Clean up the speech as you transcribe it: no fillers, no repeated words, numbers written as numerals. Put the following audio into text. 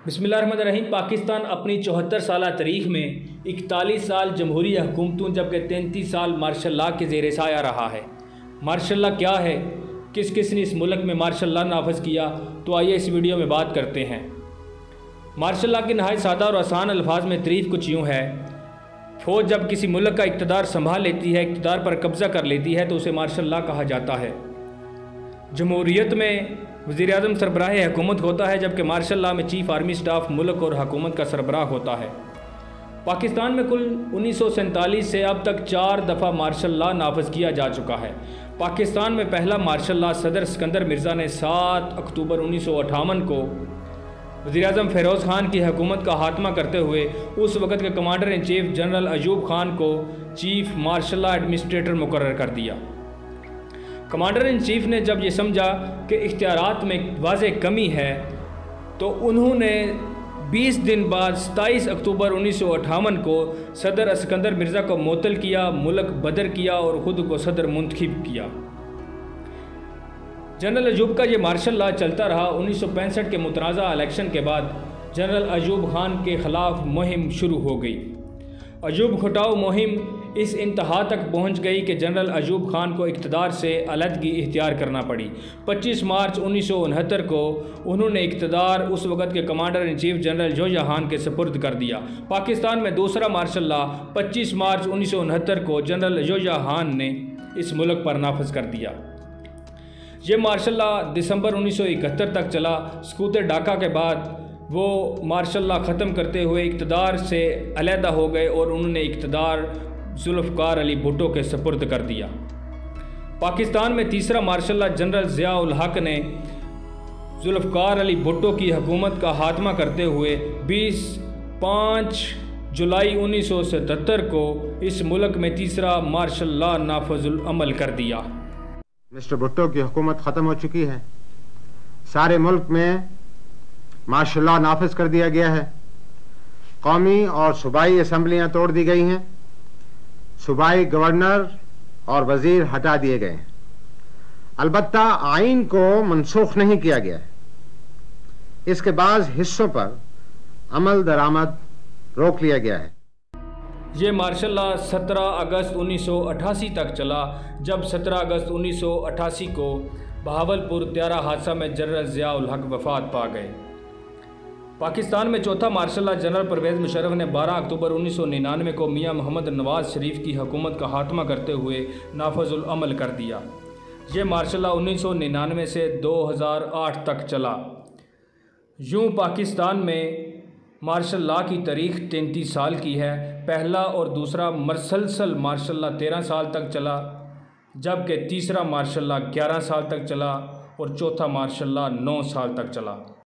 बिस्मिल्लाहिर्रहमानिर्रहीम। पाकिस्तान अपनी 74 साल तारीख में 41 साल जमहूरी हुकूमतों जबकि 33 साल मार्शल लॉ के ज़ेर साया रहा है। मार्शल लॉ क्या है, किस किस ने इस मुल्क में मार्शल लॉ नाफज किया, तो आइए इस वीडियो में बात करते हैं। मार्शल लॉ की नहायत सादा और आसान अल्फाज में तरीफ़ कुछ यूँ है। फ़ौज जब किसी मुल्क का इक़्तिदार संभाल लेती है, इक़्तिदार पर कब्ज़ा कर लेती है, तो उसे मार्शल लॉ कहा जाता है। जमहूरियत में वज़ीर-ए-आज़म सरबराह हुकूमत होता है, जबकि मार्शल लॉ में चीफ़ आर्मी स्टाफ मुल्क और हुकूमत का सरबराह होता है। पाकिस्तान में कुल 1947 से अब तक 4 दफ़ा मार्शल लॉ नाफज किया जा चुका है। पाकिस्तान में पहला मार्शल लॉ सदर सिकंदर मिर्ज़ा ने 7 अक्टूबर 1958 को वज़ीर-ए-आज़म फ़िरोज़ ख़ान की हुकूमत का खात्मा करते हुए उस वक़्त के commander in chief general Ayub Khan को चीफ़ मार्शल लॉ एडमिनिस्ट्रेटर मुकर्रर कर दिया। कमांडर इन चीफ़ ने जब ये समझा कि इख्तियारात में वाज़ेह कमी है, तो उन्होंने 20 दिन बाद 27 अक्टूबर 1958 को सदर सिकंदर मिर्ज़ा को मुअत्तल किया, मुल्क बदर किया और ख़ुद को सदर मुंतखब किया। जनरल अयूब का ये मार्शल लॉ चलता रहा। 1965 के मुतनाज़ा इलेक्शन के बाद जनरल अयूब ख़ान के ख़िलाफ़ मुहिम शुरू हो गई। अयूब घटाओ मुहिम इस इंतहा तक पहुंच गई कि जनरल अयूब ख़ान को इक़्तिदार से अलहदगी इख्तियार करना पड़ी। 25 मार्च 1969 को उन्होंने इक़्तिदार उस वक़्त के commander in chief general Yahya Khan के सपुर्द कर दिया। पाकिस्तान में दूसरा मार्शल लॉ 25 मार्च 1969 को जनरल जोया ख़ान ने इस मुल्क पर नाफज कर दिया। ये मार्शल लॉ दिसंबर 1971 तक चला। सकूत ढाका के बाद वो मार्शल लॉ ख़त्म करते हुए इक़्तिदार से अलहदा हो गए और उन्होंने इक़्तिदार जुल्फ़िकार अली भुट्टो के सपुर्द कर दिया। पाकिस्तान में तीसरा मार्शल लॉ जनरल ज़िया-उल हक़ ने जुल्फ़िकार अली भुट्टो की हुकूमत का खात्मा करते हुए 5 जुलाई 1977 को इस मुल्क में तीसरा मार्शल लॉ नाफिज़ुल अमल कर दिया। मिस्टर भुट्टो की हुकूमत ख़त्म हो चुकी है। सारे मुल्क में मार्शल लॉ नाफिज कर दिया गया है। कौमी और सूबाई असम्बलियाँ तोड़ दी गई हैं। सूबाई गवर्नर और वज़ीर हटा दिए गए हैं। अलबत्ता आइन को मनसूख नहीं किया गया है। इसके बाद हिस्सों पर अमल दरामद रोक लिया गया है। ये मार्शल लॉ 17 अगस्त 1988 तक चला, जब 17 अगस्त 1988 को बहावलपुर त्यारा हादसा में जनरल ज़िया-उल हक़ वफ़ात पा गए। पाकिस्तान में चौथा martial law general Pervez Musharraf ने 12 अक्टूबर 1999 को मियाँ मोहम्मद नवाज़ शरीफ की हुकूमत का खात्मा करते हुए नाफिज़ुल अमल कर दिया। ये मार्शल लॉ 1999 से 2008 तक चला। यूँ पाकिस्तान में मार्शल लॉ की तारीख़ 33 साल की है। पहला और दूसरा मसलसल मार्शल लॉ 13 साल तक चला, जबकि तीसरा मार्शल लॉ 11 साल तक चला और चौथा मार्शल लॉ 9 साल तक चला।